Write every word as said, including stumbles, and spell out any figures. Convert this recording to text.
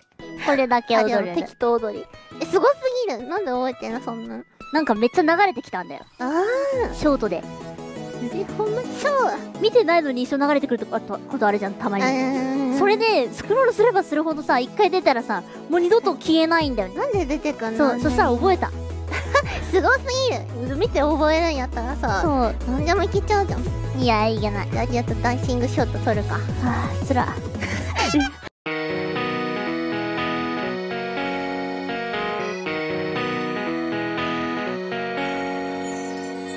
これだけあ、で踊る。 も適当踊り。え、すごすぎる。なんで覚えてんの、そんなの。 なんかめっちゃ流れてきたんだよ。 あショートで。 ー。で、ほんま、そう。 見てないのに一緒流れてくることことあるじゃん、たまに。 にそれで、スクロールすればするほどさ、一回出たらさ、もう二度と消えないんだよね。 なんで出てくんの。 そう、そしたら覚えた。 すごすぎる。見て覚えるんやったらさ、 そなんでもいけちゃうじゃん。 う。いや、いけない。 じゃあ、ちょっとダンシングショット撮るか。 はぁ、つら。